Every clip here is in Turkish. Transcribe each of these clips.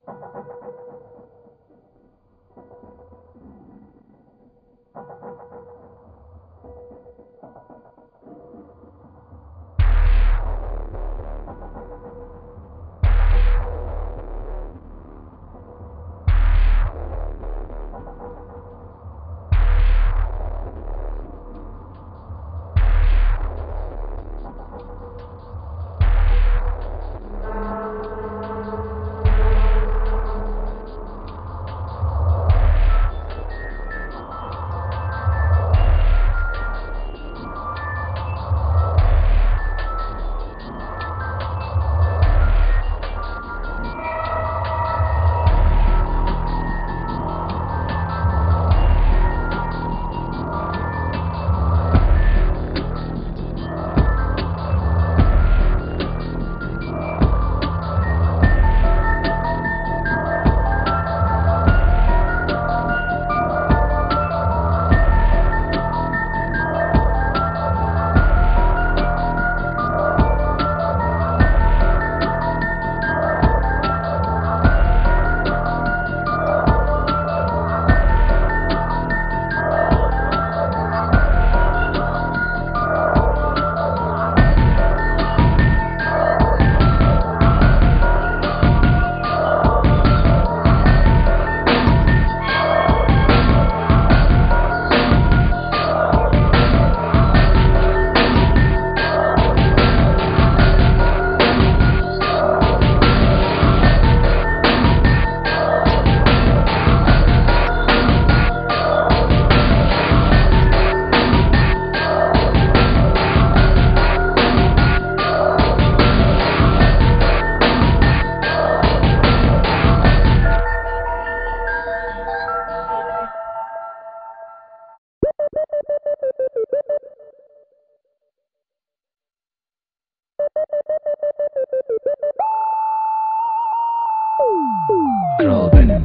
Kral benim.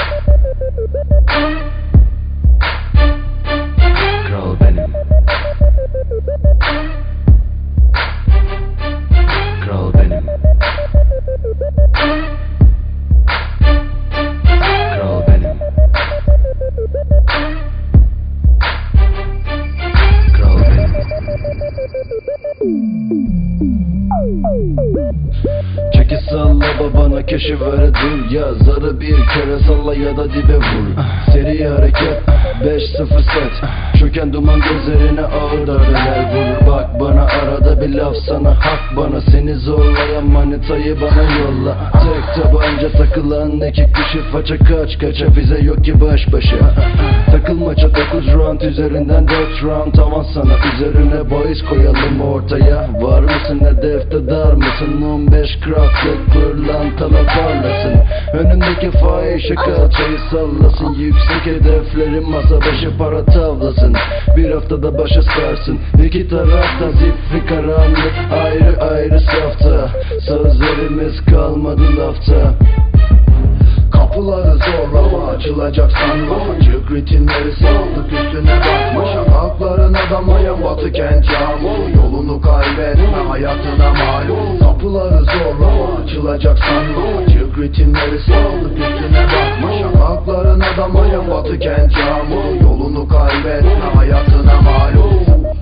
Kral benim. Kral benim. Kral benim. Kral benim. Çeki salla babana keşif öğretir ya. Zarı bir kere salla ya da dibe vur. Seri hareket 5-0 set. Çöken duman gözlerine ağır darbeler vurur. Bak bana arada bir laf sana hak bana. Seni zorlayan manitayı bana yolla. Tek tabanca takılan iki kişi faça kaç kaça. Bize yok ki baş başa. Takılmaça 9 round üzerinden 4 round tavan sana. Üzerine bahis koyalım ortaya. Var mısın hedefte dar mısın? 15 craftlık pırlantala parlasın. Önündeki fahişe kalçayı sallasın. Yüksek hedeflerin masa başı para tavlasın. Bir haftada başa sarsın. İki tarafta zifri karanlık. Ayrı ayrı safta. Sözlerimiz kalmadı lafta. Kapıları zorlama, açılacak sanma. Çık ritimleri saldık, üstüne bakma. Şakaklarına damayan batı kent yağmur. Yolunu kaybetme, hayatına mal ol. Kapıları zorlama, açılacak sanma. Çık ritimleri saldık, üstüne bakma. Şakaklarına damayan batı kent yağmur. Yolunu kaybetme, hayatına mal ol.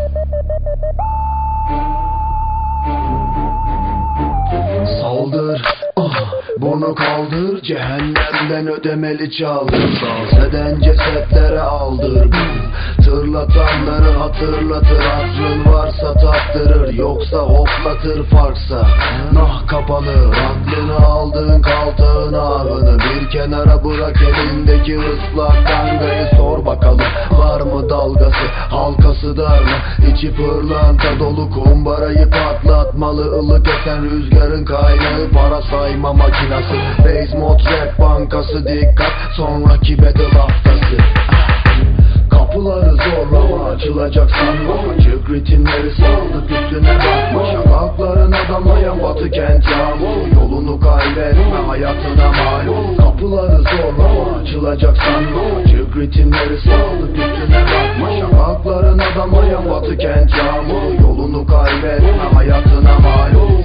Saldır, bunu kaldır, cehennemden ödemeli çaldır. Dans eden cesetlere aldır. Tırlatanları hatırlatır. Aklın varsa taktırır, yoksa hoplatır farksa. Nah kapanır, aklını aldığın kaltağın ahını. Bir kenara bırak elindeki ıslak tangayı. Sor bakalım var mı dalgası, halkası dar mı? İçi pırlanta dolu kumbarayı patlatmalı. Ilık esen rüzgarın kaynağı, para sayma makinası. Base mod rap bankası, dikkat sonraki battle haftası. Kapıları zorlama, açılacak sanma. Çık ritimleri saldık, üstüne bakma. Şakaklarına damayan batı kent yağmur. Yolunu kaybetme, hayatına mal ol. Kapıları zorlama, açılacak sanma. Çık ritimleri saldık, üstüne bakma. Şakaklarına damayan batı kent yağmur. Yolunu kaybetme, hayatına mal ol.